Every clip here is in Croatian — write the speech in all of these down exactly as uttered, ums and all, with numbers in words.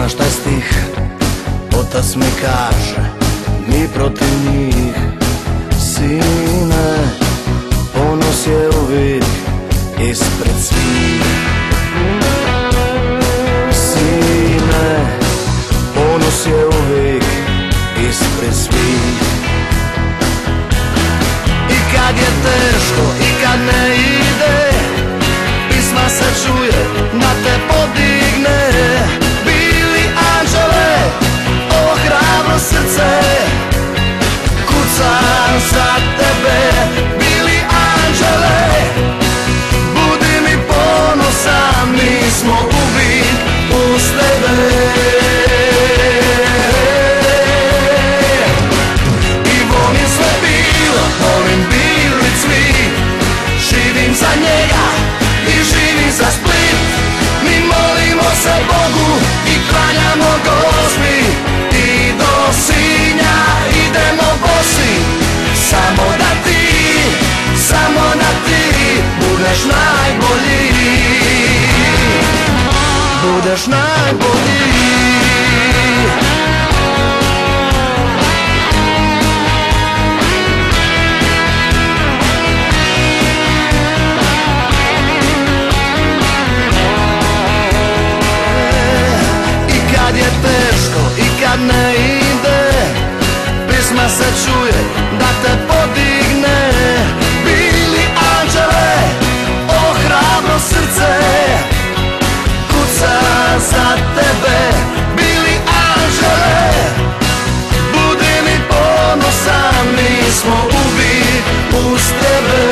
znaš taj stih, otac mi kaže, mi protiv njih. Sine, ponos je uvijek ispred svih. Sine, ponos je uvijek ispred svih. I kad je teško, i kad ne ide, pisma se čuje da te podigne. Bili anđele, o hrabro srce, kucam za tebe. Bili anđele, budi mi ponosan, mi smo uvijek uz tebe. I volim sve bilo, volim Bili Cvik, živim za njega i živim za Split. Mi molimo se Bogu i klanjamo Gospi, i do Sinja idemo bosi. Samo da ti, samo da ti budeš najbolji, budeš najbolji. Ne ide, pisma se čuje da te podigne. Bili anđele, o hrabro srce, kuca za tebe. Bili anđele, budi mi ponosan, mi smo uvijek uz tebe.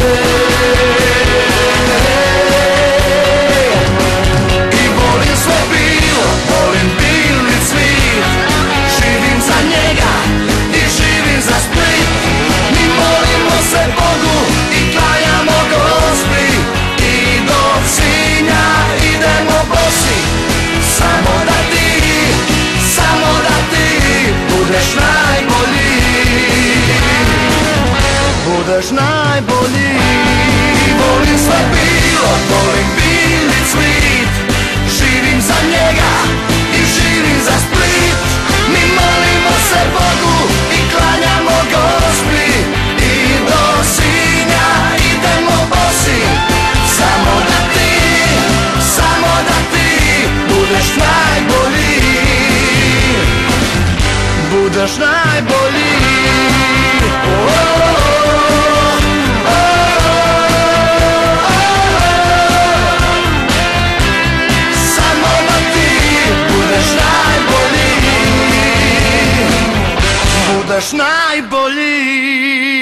I volim sve bilo, volim Bili Cvik, živim za njega i živim za Split. Mi molimo se Bogu i klanjamo Gospi, i do Sinja idemo bosi. Samo da ti, samo da ti budeš najbolji, budeš najbolji. Volim sve bilo, volim Bili Cvik, živim za njega i živim za Split. Mi molimo se Bogu i klanjamo Gospi, i do Sinja idemo bosi. Samo da ti, samo da ti budeš najbolji, budeš najbolji. Oh, oh, oh, oh, oh. Samo da ti budeš najbolji, budeš najbolji.